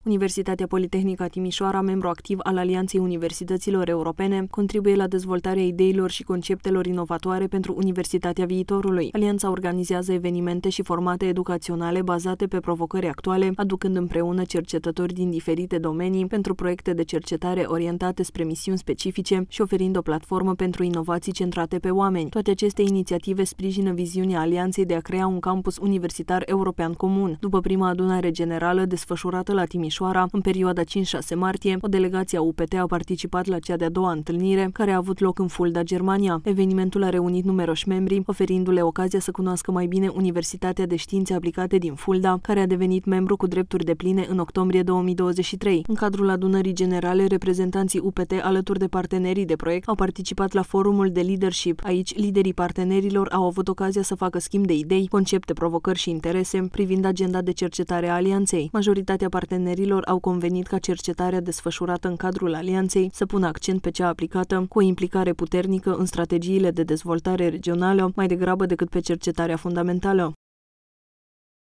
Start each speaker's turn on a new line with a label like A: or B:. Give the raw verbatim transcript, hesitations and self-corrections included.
A: Universitatea Politehnică Timișoara, membru activ al Alianței Universităților Europene, contribuie la dezvoltarea ideilor și conceptelor inovatoare pentru Universitatea viitorului. Alianța organizează evenimente și formate educaționale bazate pe provocări actuale, aducând împreună cercetători din diferite domenii pentru proiecte de cercetare orientate spre misiuni specifice și oferind o platformă pentru inovații centrate pe oameni. Toate aceste inițiative sprijină viziunea Alianței de a crea un campus universitar european comun. După prima adunare generală desfășurată la Timișoara, în perioada cinci șase martie, o delegație a U P T a participat la cea de-a doua întâlnire, care a avut loc în Fulda, Germania. Evenimentul a reunit numeroși membri, oferindu-le ocazia să cunoască mai bine Universitatea de Științe Aplicate din Fulda, care a devenit membru cu drepturi depline în octombrie două mii douăzeci și trei. În cadrul adunării generale, reprezentanții U P T, alături de partenerii de proiect, au participat la forumul de leadership. Aici, liderii partenerilor au avut ocazia să facă schimb de idei, concepte, provocări și interese privind agenda de cercetare a Alianței. Majoritatea partenerilor au convenit ca cercetarea desfășurată în cadrul Alianței să pună accent pe cea aplicată, cu o implicare puternică în strategiile de dezvoltare regională, mai degrabă decât pe cercetarea fundamentală.